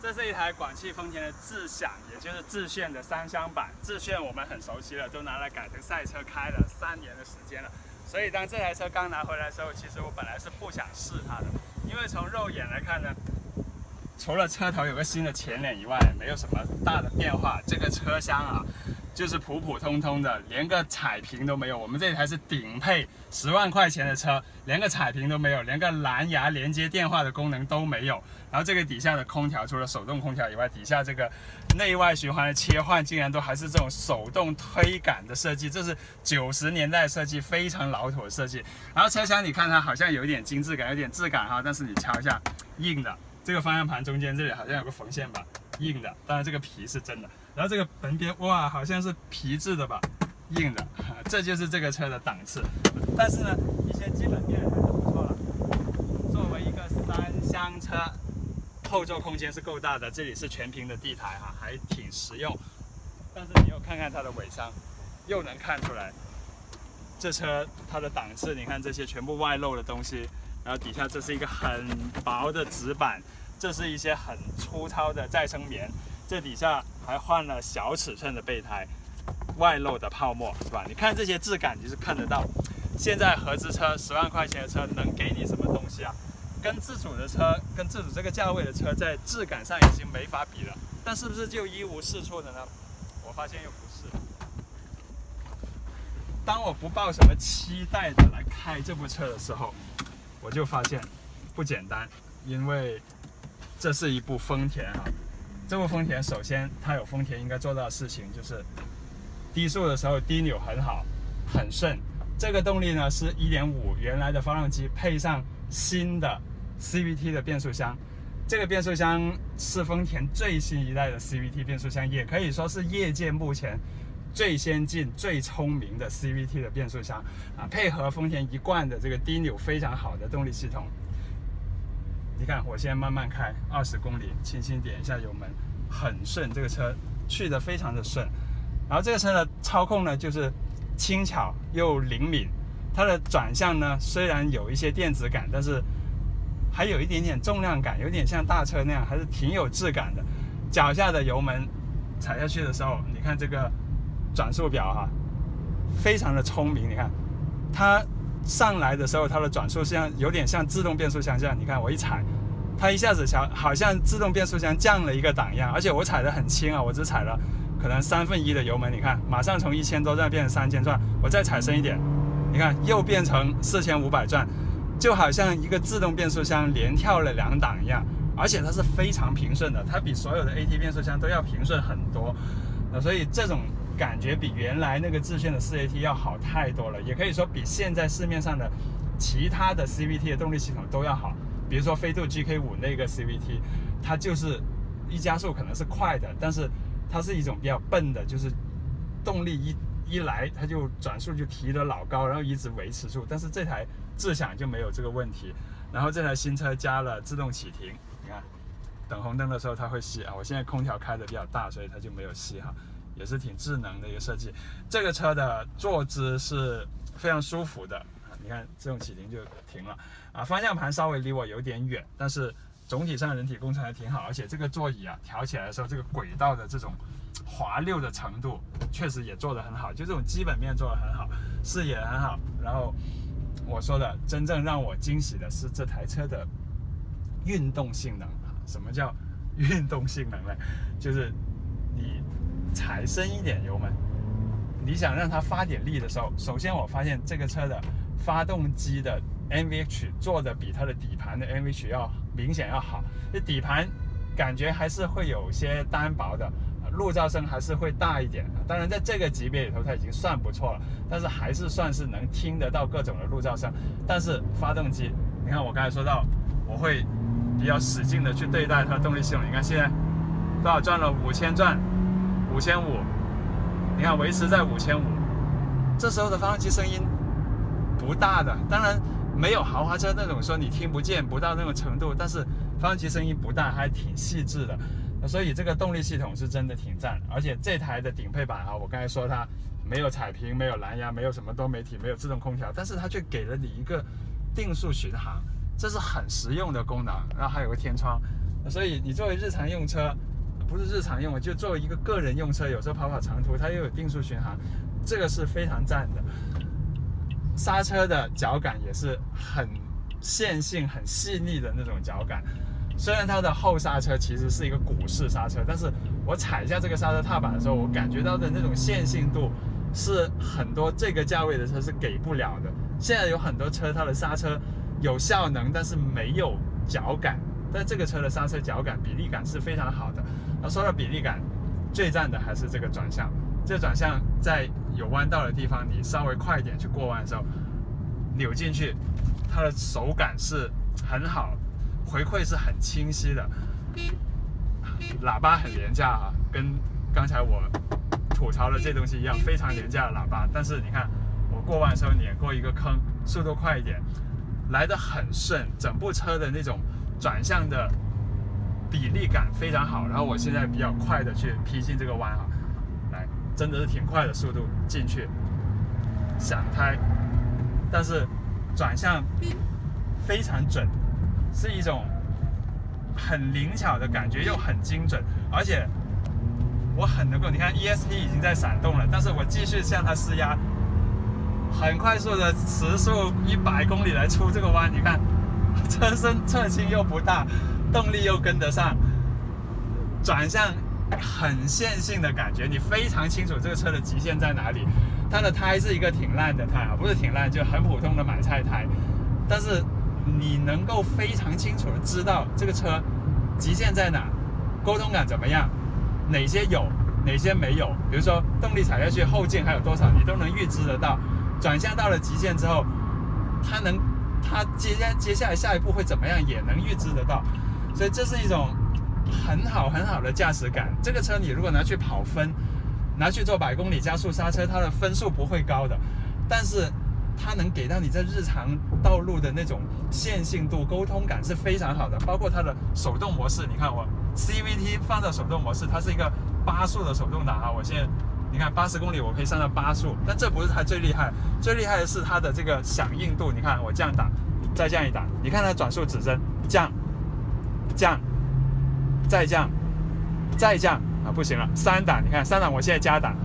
这是一台广汽丰田的智享，也就是致炫的3厢版。致炫我们很熟悉了，都拿来改成赛车开了3年的时间了。所以当这台车刚拿回来的时候，其实我本来是不想试它的，因为从肉眼来看呢，除了车头有个新的前脸以外，没有什么大的变化。这个车厢啊，就是普普通通的，连个彩屏都没有。我们这台是顶配10万块钱的车，连个彩屏都没有，连个蓝牙连接电话的功能都没有。然后这个底下的空调，除了手动空调以外，底下这个内外循环的切换竟然都还是这种手动推杆的设计，这是90年代设计，非常老土的设计。然后车厢你看它好像有一点精致感，有点质感哈，但是你瞧一下，硬的。这个方向盘中间这里好像有个缝线吧，硬的，当然这个皮是真的。然后这个门边哇，好像是皮质的吧，硬的，这就是这个车的档次。但是呢，一些基本面还是不错了。作为一个3厢车，后座空间是够大的，这里是全屏的地台哈，还挺实用。但是你又看看它的尾箱，又能看出来这车它的档次。你看这些全部外露的东西，然后底下这是一个很薄的纸板，这是一些很粗糙的再生棉，这底下还换了小尺寸的备胎，外露的泡沫是吧？你看这些质感，你是看得到。现在合资车10万块钱的车能给你什么东西啊？跟自主的车，跟自主这个价位的车，在质感上已经没法比了。但是不是就一无是处的呢？我发现又不是。当我不抱什么期待的来开这部车的时候，我就发现不简单，因为这是一部丰田啊。这部丰田首先它有丰田应该做到的事情，就是低速的时候低扭很好，很顺。这个动力呢是 1.5 原来的发动机配上新的 CVT 的变速箱。这个变速箱是丰田最新一代的 CVT 变速箱，也可以说是业界目前最先进、最聪明的 CVT 的变速箱啊，配合丰田一贯的这个低扭非常好的动力系统。你看，我先慢慢开20公里，轻轻点一下油门，很顺，这个车去得非常的顺。然后这个车的操控呢，就是轻巧又灵敏。它的转向呢，虽然有一些电子感，但是还有一点点重量感，有点像大车那样，还是挺有质感的。脚下的油门踩下去的时候，你看这个转速表哈，非常的聪明。你看它上来的时候，它的转速有点像自动变速箱这样。你看我一踩，它一下子好像自动变速箱降了一个档一样。而且我踩得很轻啊，我只踩了可能1/3的油门。你看，马上从1000多转变成3000转，我再踩深一点，你看又变成4500转，就好像一个自动变速箱连跳了2档一样。而且它是非常平顺的，它比所有的 AT 变速箱都要平顺很多。所以这种感觉比原来那个致炫的4AT 要好太多了，也可以说比现在市面上的其他的 CVT 的动力系统都要好。比如说飞度 GK5 那个 CVT， 它就是一加速可能是快的，但是它是一种比较笨的，就是动力一来它就转速就提得老高，然后一直维持住。但是这台智享就没有这个问题。然后这台新车加了自动启停，你看等红灯的时候它会熄啊。我现在空调开的比较大，所以它就没有熄哈。也是挺智能的一个设计。这个车的坐姿是非常舒服的，你看自动启停就停了啊。方向盘稍微离我有点远，但是总体上人体工程还挺好。而且这个座椅啊调起来的时候，这个轨道的这种滑溜的程度确实也做得很好，就这种基本面做得很好，视野很好。然后我说的真正让我惊喜的是这台车的运动性能。什么叫运动性能呢？就是你踩深一点油门，你想让它发点力的时候，首先我发现这个车的发动机的 NVH 做的比它的底盘的 NVH 要明显要好。这底盘感觉还是会有些单薄的，路噪声还是会大一点。当然在这个级别里头它已经算不错了，但是还是算是能听得到各种的路噪声。但是发动机，你看我刚才说到我会比较使劲的去对待它的动力系统。你看现在多少转了？5000转，5500，你看维持在5500。这时候的发动机声音不大的，当然没有豪华车那种说你听不见不到那种程度，但是发动机声音不大，还挺细致的。所以这个动力系统是真的挺赞。而且这台的顶配版啊，我刚才说它没有彩屏，没有蓝牙，没有什么多媒体，没有自动空调，但是它却给了你一个定速巡航，这是很实用的功能。然后还有个天窗， 所以你作为日常用车，不是日常用，就作为一个个人用车，有时候跑长途，它又有定速巡航，这个是非常赞的。刹车的脚感也是很线性、很细腻的那种脚感。虽然它的后刹车其实是一个鼓式刹车，但是我踩一下这个刹车踏板的时候，我感觉到的那种线性度是很多这个价位的车是给不了的。现在有很多车它的刹车有效能，但是没有脚感，但这个车的刹车脚感、比例感是非常好的。那说到比例感，最赞的还是这个转向。这个转向在有弯道的地方，你稍微快一点去过弯的时候，扭进去，它的手感是很好。回馈是很清晰的，喇叭很廉价啊，跟刚才我吐槽的这东西一样，非常廉价的喇叭。但是你看，我过弯的时候碾过一个坑，速度快一点，来得很顺，整部车的那种转向的比例感非常好。然后我现在比较快的去劈进这个弯啊，来，真的是挺快的速度进去，响胎，但是转向非常准。是一种很灵巧的感觉，又很精准，而且我很能够，你看 ESP 已经在闪动了，但是我继续向它施压，很快速的时速100公里来出这个弯，你看车身侧倾又不大，动力又跟得上，转向很线性的感觉，你非常清楚这个车的极限在哪里。它的胎是一个挺烂的胎啊，不是挺烂，就很普通的买菜胎，但是你能够非常清楚的知道这个车极限在哪，沟通感怎么样，哪些有，哪些没有。比如说动力踩下去后劲还有多少，你都能预知得到。转向到了极限之后，它接下来下一步会怎么样，也能预知得到。所以这是一种很好的驾驶感。这个车你如果拿去跑分，拿去做100公里加速刹车，它的分数不会高的，但是它能给到你在日常道路的那种线性度、沟通感是非常好的。包括它的手动模式，你看我 CVT 放到手动模式，它是一个8速的手动挡啊。我现在你看80公里我可以上到8速，但这不是它最厉害，最厉害的是它的这个响应度。你看我降档，再降一档，你看它转速指针降、降、再降、再降啊，不行了，3档，你看3档我现在加档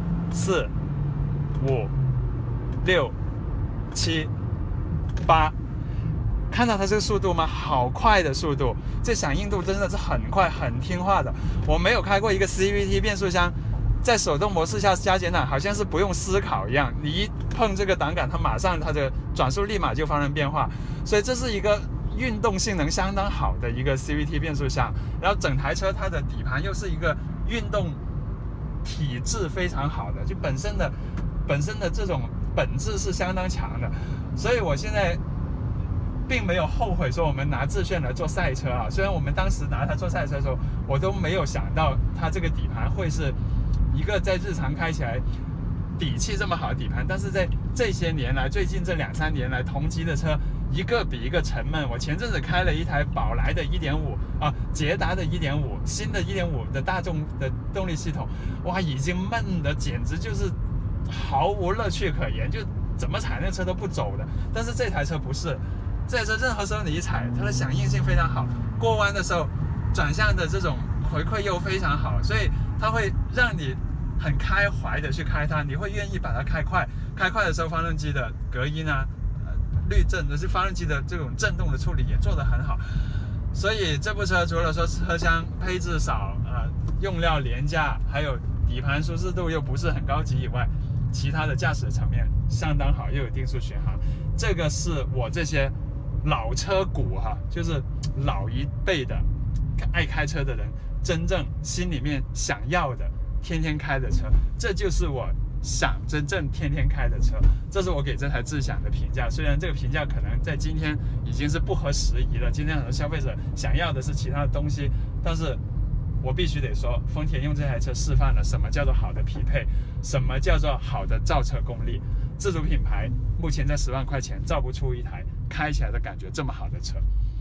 ，4、5、6、7、8，看到它这个速度吗？好快的速度，这响应度真的是很快，很听话的。我没有开过一个 CVT 变速箱，在手动模式下加减档好像是不用思考一样，你一碰这个档杆，它马上它的转速立马就发生变化，所以这是一个运动性能相当好的一个 CVT 变速箱。然后整台车它的底盘又是一个运动体质非常好的，就本身的这种本质是相当强的，所以我现在并没有后悔说我们拿致炫来做赛车啊。虽然我们当时拿它做赛车的时候，我都没有想到它这个底盘会是一个在日常开起来底气这么好的底盘，但是在这些年来，最近这2、3年来，同级的车一个比一个沉闷。我前阵子开了一台宝来的 1.5 啊，捷达的 1.5， 新的 1.5 的大众的动力系统，哇，已经闷的简直就是毫无乐趣可言，就怎么踩那车都不走的。但是这台车不是，这台车任何时候你一踩，它的响应性非常好，过弯的时候转向的这种回馈又非常好，所以它会让你很开怀的去开它，你会愿意把它开快。开快的时候，发动机的隔音啊、滤震，就是发动机的这种震动的处理也做得很好。所以这部车除了说车厢配置少、用料廉价，还有底盘舒适度又不是很高级以外，其他的驾驶层面相当好，又有定速巡航。这个是我这些老车骨就是老一辈的爱开车的人真正心里面想要的天天开的车，这就是我想真正天天开的车。这是我给这台智享的评价，虽然这个评价可能在今天已经是不合时宜了，今天很多消费者想要的是其他的东西，但是我必须得说，丰田用这台车示范了什么叫做好的匹配，什么叫做好的造车功力。自主品牌目前在10万块钱造不出一台开起来的感觉这么好的车。